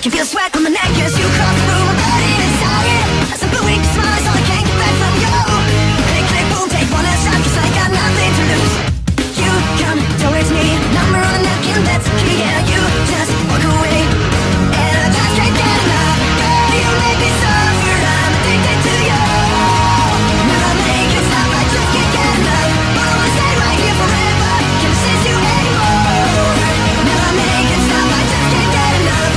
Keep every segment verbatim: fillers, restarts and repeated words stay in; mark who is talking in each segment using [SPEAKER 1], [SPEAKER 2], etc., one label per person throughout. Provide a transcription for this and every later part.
[SPEAKER 1] can feel sweat on my neck as you cross the room. I'm burning inside. A simple weak smile is all I can get back from you. Click, click, boom, take one last shot, 'cause I got nothing to lose. You come towards me, number on the napkin, that's the key. Yeah, you just walk away, and I just can't get enough. Girl, you make me suffer, I'm addicted to you. Never make it stop, I just can't get enough. But I wanna stay right here forever, can't resist you anymore. Never make it stop, I just can't get enough.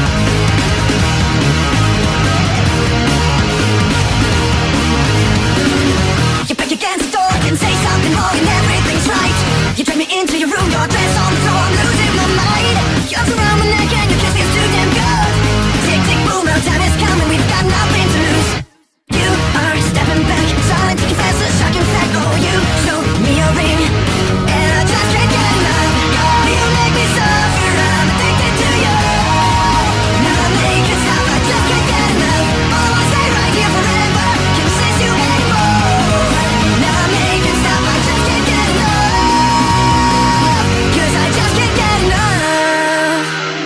[SPEAKER 1] You back against the door, can say something wrong and everything's right. You drag me into your room, your dress on the floor, I'm losing my mind. You arms around my neck and your kiss feels too damn good. Tick, tick, boom, our time is coming, we've got nothing to lose. You are stepping back, silent to confess a shocking fact. Oh, you show me a ring, and I just can't get enough. Girl, you make me suffer, I'm addicted to you. Never make it stop, I just can't get enough. Oh, I wanna stay right here forever, can't resist you anymore. Never make it stop, I just can't get enough. 'Cause I just can't get enough.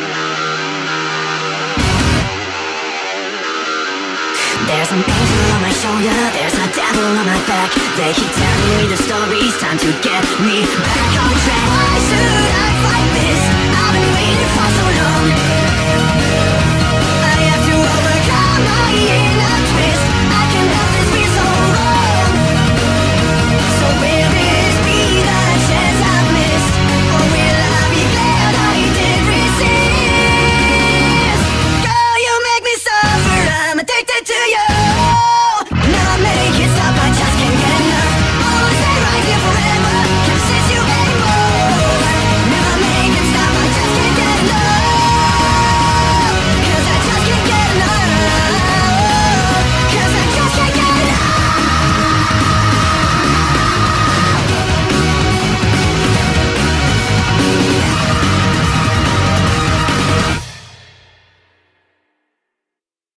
[SPEAKER 1] There's an angel on my shoulder, there's a devil on my back. They keep telling me the stories, time to get me back on track. Why should I